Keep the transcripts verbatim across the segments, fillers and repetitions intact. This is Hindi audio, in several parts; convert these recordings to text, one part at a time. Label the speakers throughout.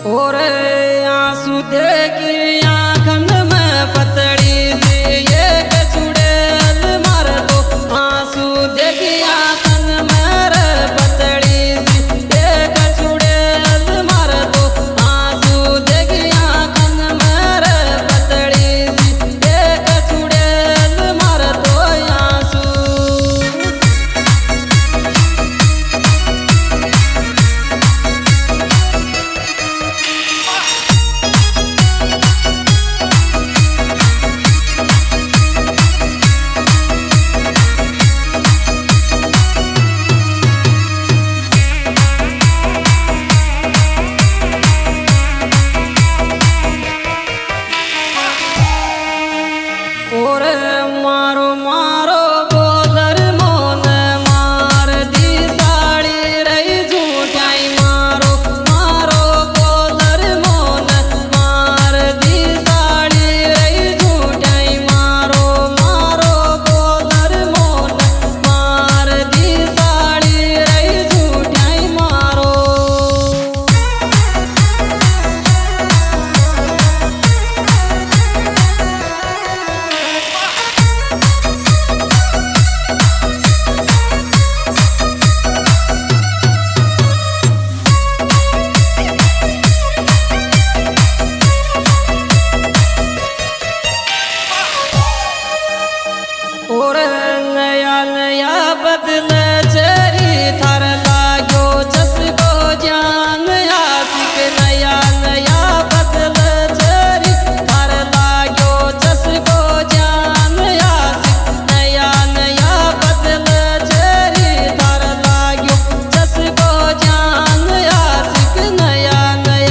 Speaker 1: और आंसू देखी आँखन में पतड़ी सी ये कचुड़ैल मार दो। आंसू देखी आँखन में रे पतड़ी सी ये कचुड़ैल मार दो। आंसू देखी आँखन में रे पतड़ी सी ये कचुड़ैल मार दो। आंसू और मारो मारो बोदर मोन मार दी साड़ी रही झूठाई। मारो मारो बोदर मोन मार दी साड़ी रही झूठाई। मारो मारो बोदर मोन मार दी साड़ी रही झूठाई। मारो और नया नया बदल चेरी थार लागो जसको जान आशिक। नया नया बदल चेरी थार लागो जसको जान आशिक। नया नया बदल चेरी थार लागो जसको जान आशिक। नया नया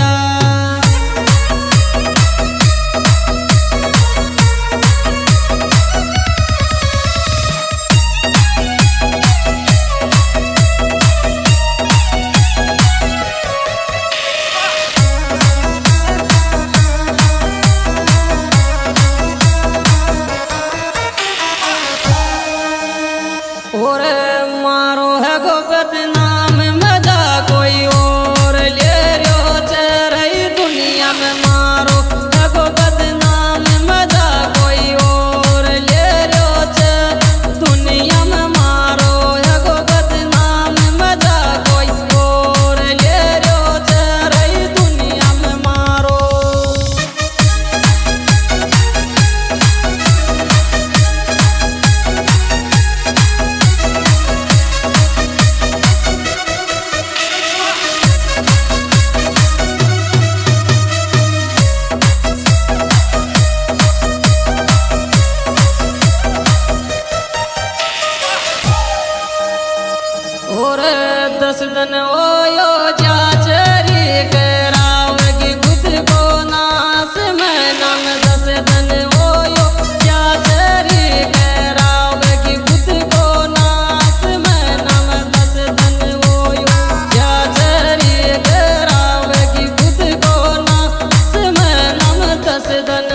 Speaker 1: और मारो है गो बदनाम मजा कोई और ले रो चरई दुनिया में। मारो है गो बदनाम मजा कोई और ले रो चर दुनिया में। मारो है गो बदनाम मजा कोई और ले रो चरई दुनिया में। मारो और दस दिन ओयो जाचरी करावगी खुद को नास में नाम। दस दिन ओयो जाचरी करावगी खुद को नास में नाम। दस दिन ओयो जाचरी करावगी खुद को नास में नाम। दस दिन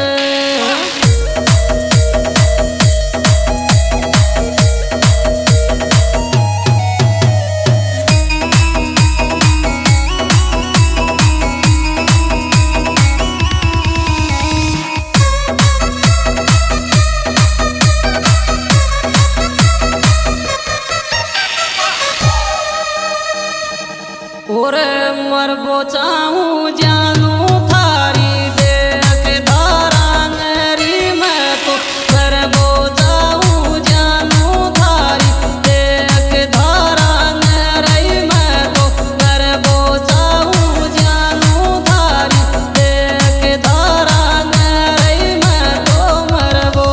Speaker 1: और मरबो चाहूँ जानू थारी देख धारा नरी। मैं तो मरबो चाहूँ जानू थारी देख धारा नरी। मैं तो मरबो चाहूँ जानू थारी देख धारा नरी। मैं तो मरबो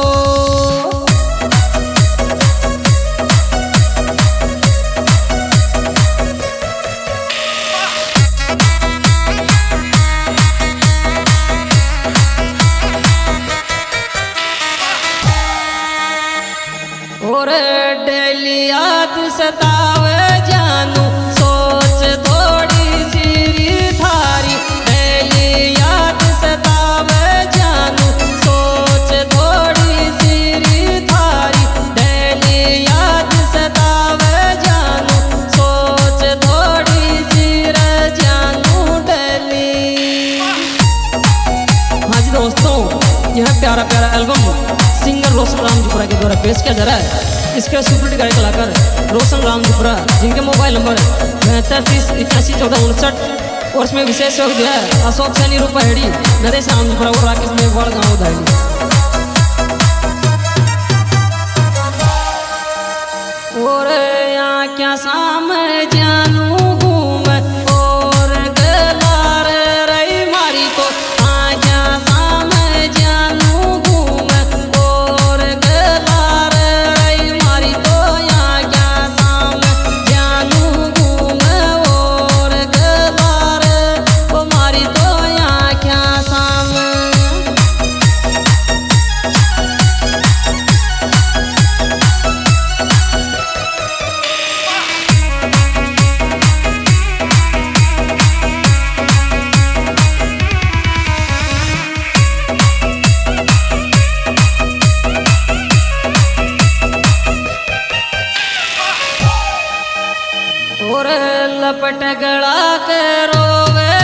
Speaker 1: और डेली याद सतावे जानू सोच थोड़ी सीरी थारी। डेली याद सतावे जानू सोच थोड़ी सीरी थारी। डेली याद सतावे जानू सोच थोड़ी सी जानू डेली। प्यारा प्यारा एल्बम सिंगर रोशन रामजुपुरा के द्वारा पेश किया जा रहा है। इसके सुपर गायक कलाकार रोशन रामजुपुरा, जिनके मोबाइल नंबर बहत्तर तीस इक्यासी चौदह उनसठ और इसमें विशेष सहयोग दिया है अशोक सैनी रूपाहेड़ी, नरेश रामजुपुरा और राकेश मेघवाल गाँव उधारी। और यहाँ क्या शाम जानू घूम और गलार रही मारी तो हाँ क्या शाम जानू घूम और गलार रही मारी तो यहाँ क्या शाम जानू घूम और गलार वो मारी तो यहाँ क्या शाम। और लपट गड़ा के रोवे